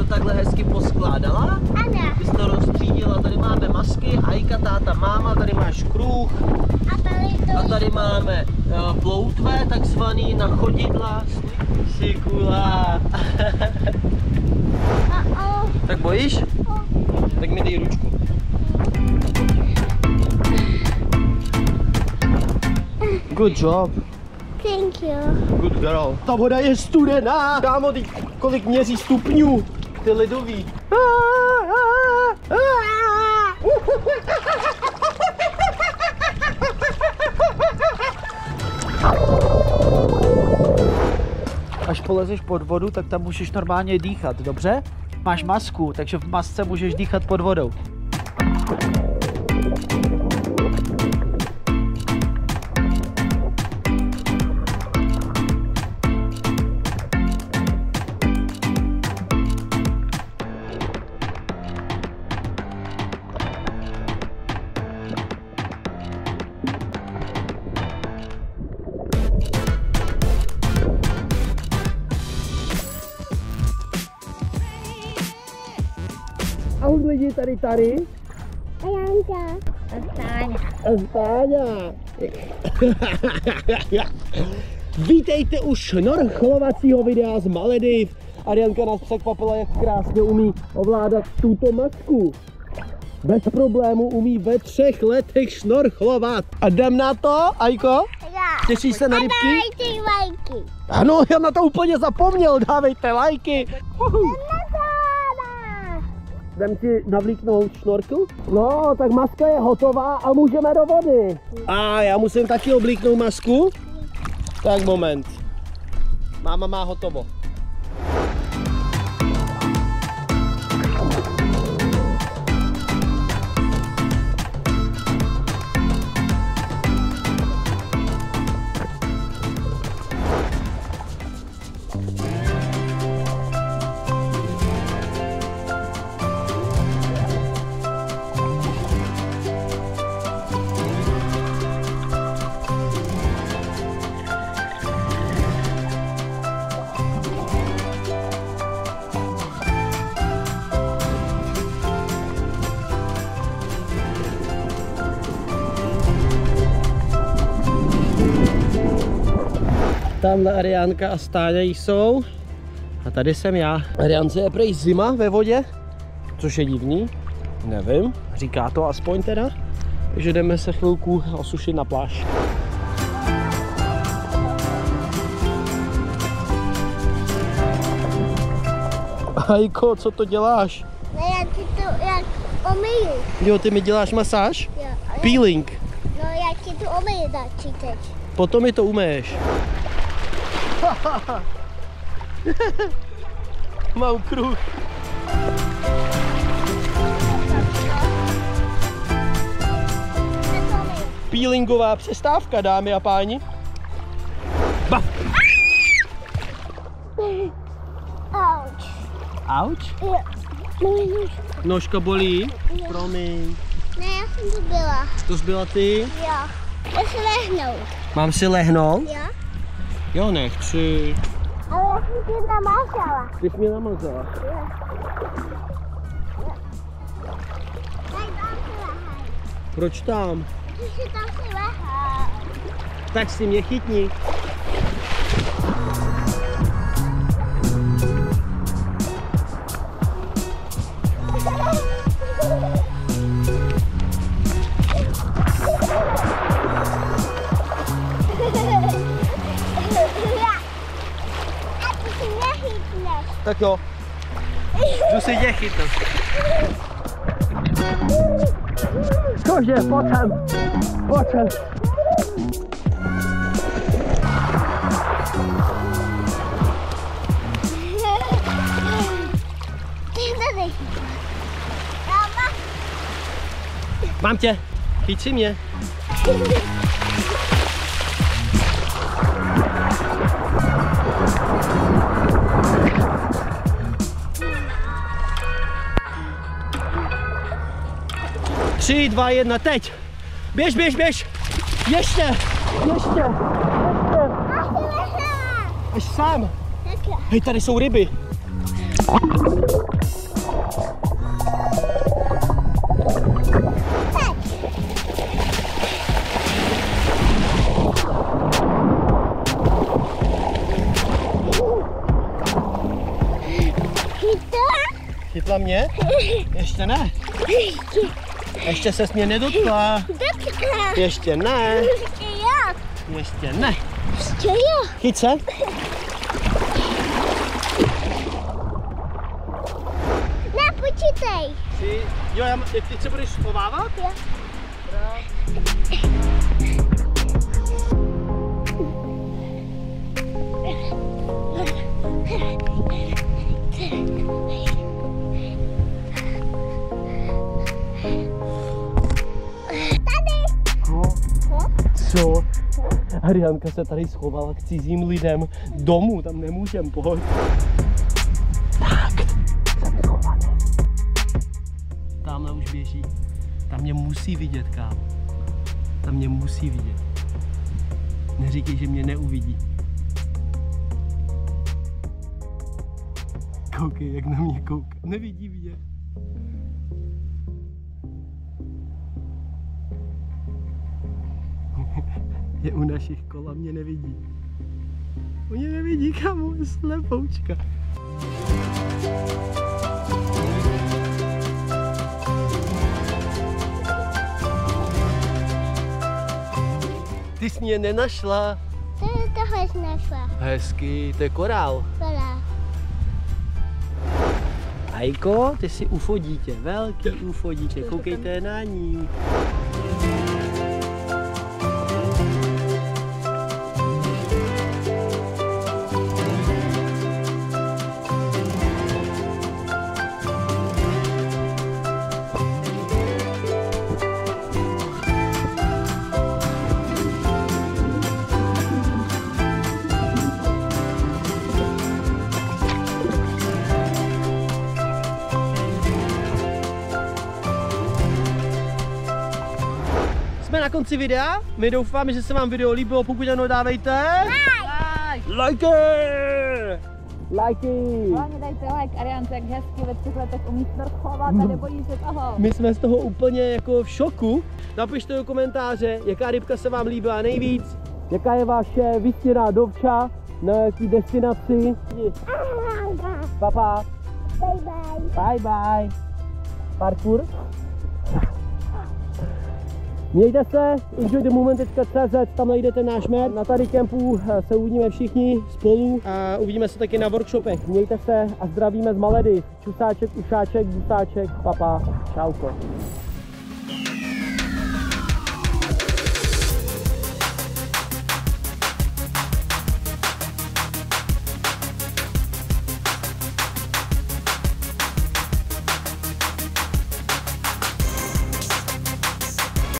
takhle hezky poskládala. Ano. Ty jsi to rozstřídila, tady máme masky, Ajka, táta, máma, tady máš kruh. A tady máme ploutve, takzvaný na chodidla. Sikula. Tak bojíš? Tak mi dej ručku. Good job. Thank you. Good girl. Ta voda je studená. Kámo, teď kolik měří stupňů? Ty ledový. Až polezeš pod vodu, tak tam můžeš normálně dýchat, dobře? Máš masku, takže v masce můžeš dýchat pod vodou. Ahoj lidi, tady. A Janka. A Stáňa. Vítejte u šnorchlovacího videa z Malediv. Arianka nás překvapila, jak krásně umí ovládat tuto masku. Bez problému umí ve 3 letech šnorchlovat. A jdem na to, Ajko? Těšíš se na rybky? Dávejte lajky. Ano, já na to úplně zapomněl, dávejte lajky. Jdem ti navlíknout šnorkl? No, tak maska je hotová a můžeme do vody. A já musím taky oblíknout masku. Tak moment. Máma má hotovo. Tamhle Ariánka a Stáňa jsou a tady jsem já. Ariánce je prej zima ve vodě, což je divný, nevím, říká to aspoň teda, takže jdeme se chvilku osušit na pláž. Ajko, co to děláš? No já ti to jak umyju. Jo, ty mi děláš masáž? Jo. Peeling. No já ti to umyju dát teď. Potom mi to umeješ. Mám kruh. Peelingová přestávka, dámy a páni. Baf. Ouch. Ouch? Jo. Nožka bolí? Promiň. Ne, já jsem tu byla. To jsi byla ty? Jo. Já si lehnout. Mám si lehnout? Jo. Jo, nechci. Ale já jsem tě namazala. Ty jsi mě namazala. Jo. Tak tam si lehaj. Proč tam? Ty si tam si lehaj. Tak si mě chytni. Tak jo, jdu si tě chytnout. Cože, pojď sem. Mám tě, chyť si mě. Tři, 2, 1, teď! Běž! Ještě! Až sám! Hej, tady jsou ryby! Chytla mě? Ještě ne. Ještě ses mě nedotkla. Ještě ne. Ještě ne. Chyť se. Ne, počítej. Jo, teď se budeš schovávat? Jo. Co? Arianka se tady schovala k cizím lidem domů, tam nemůžem, pojď. Tak, jsem schovaný. Tamhle už běží. Tam mě musí vidět, kámo. Tam mě musí vidět. Neříkej, že mě neuvidí. Koukej, jak na mě kouká. Nevidí mě. Je u našich kola, mě nevidí. Mě nevidí, kámo, je slepoučka. Ty jsi mě nenašla. Tohle jsi našla. Hezky, to je korál. Korál. Hajko, ty jsi UFO dítě, velký UFO dítě, koukejte na ní. Jsme na konci videa, my doufáme, že se vám video líbilo, pokud ano, dávejte like! Hlavně dajte like Ariance, jak hezky ve 3 letech umí snorchlovat a nebojí se toho. My jsme z toho úplně jako v šoku. Napište do komentáře, jaká rybka se vám líbila nejvíc, jaká je vaše vysněná dovča, na jaký destinaci. Papa. Bye bye. Bye bye. Parkour. Mějte se, enjoythemoment.cz, tam najdete náš merch. Na tady kempu se uvidíme všichni spolu a uvidíme se taky na workshopech. Mějte se a zdravíme z Malediv. Čusáček, ušáček, busáček, papa, čauko.